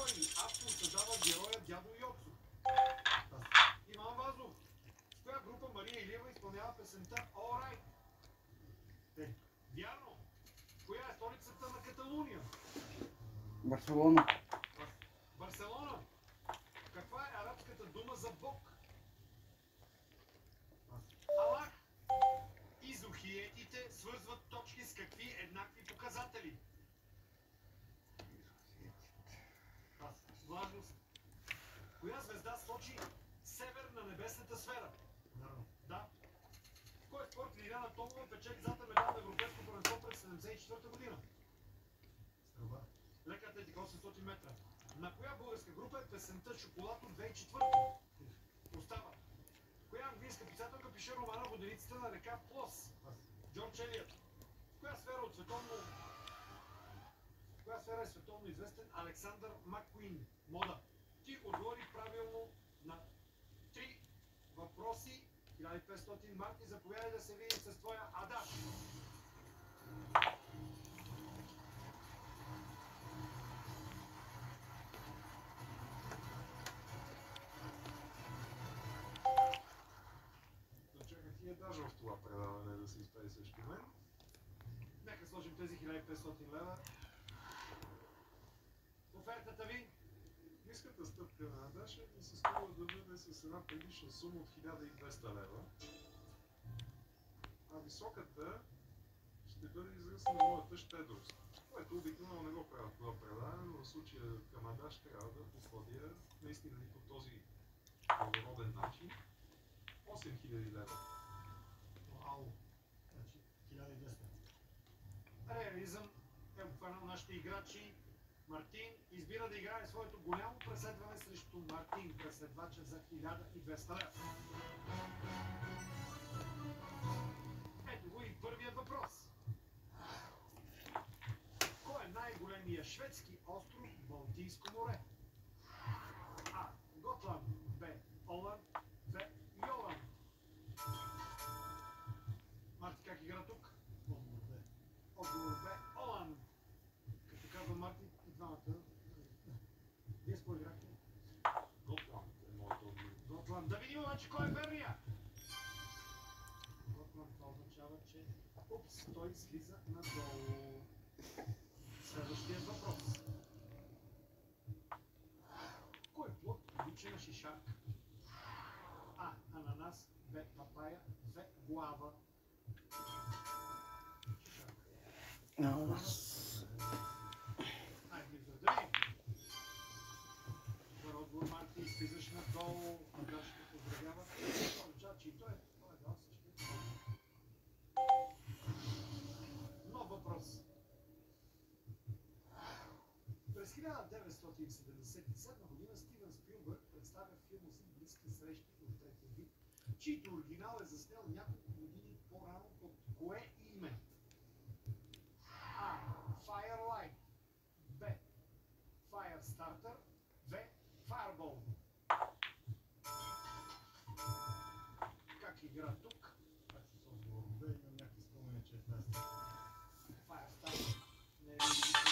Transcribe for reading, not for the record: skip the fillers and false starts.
кой автор създава героя дядо Йоцо? Иван Вазов. В коя група Мария Илиева изпълнява песента All Right? Вярно. Коя е столицата на Каталуния? Барселона. Барселона. Каква е арабската дума за Бог? Аллах. Изохиетите свързват точки с какви еднакви показатели? Влажност. Коя звезда сочи север на небесната сфера? Да. Кой спорт Лиляна Томова печели златен медал на европейско първенство през 1974 година? Стрелба. Лека атлетика 800 метра. На коя българска група е песента Шоколад от 2004? Остава. Коя английска писателка пише романа Воденицата на река Плос? Джордж Елиот. В коя сфера е световно известен Александър Маккуин? Мода. Ти отговори правилно на 3 въпроси. 1500 марки. Заповядай да се видим с твоя адаш. Чаках и етажа в това предаване да се изпее срещу мен. Нека сложим тези 1500 лева. Офертата ви? Ниската стъпка на Адаша ми се струва да бъде с една предишна сума от 1200 лева. А високата ще бъде израз на моята щедрост. Което обикновено не го правя в това предаване, но в случая към Адаш трябва да подходя наистина и по този благороден начин. 8000 лева. Вау! Значи 1200. Реализъм е обхванал нашите играчи. Мартин избира да играе своето голямо преследване срещу Мартин, преследвача за 1200 лева. Ето го и първият въпрос. Кой е най-големия шведски остров в Балтийско море? А. Готланд. Б. Оланд. В. Йоланд. Марти как игра тук? Отговор Б. Оланд. Като казва Марти, и двамата. Вие с кой играхте? Готланд е моето отговор. Готланд. Да видим обаче кой е верния. Готланд, това означава, че упс, той слиза надолу. Следващият въпрос. Кой плод прилича на шишак? А. Ананас. Б. Папая. В. Гуава. Шишак. Айде, да видим. Добър отговор, Марти. Слизаш надолу. Адаш ще поздравява. Това означава, че и той е дал същия. Нов въпрос. През 1977 година Стивен Спилбърг представя филма си Близки срещи от третия вид, чийто оригинал е заснел няколко години по-рано под кое име? А. Firelight. Б. Firestarter. В. Fireball. Как игра тук? Аз с отговор Б имам някакви спомени, че е тази. Firestarter. Не е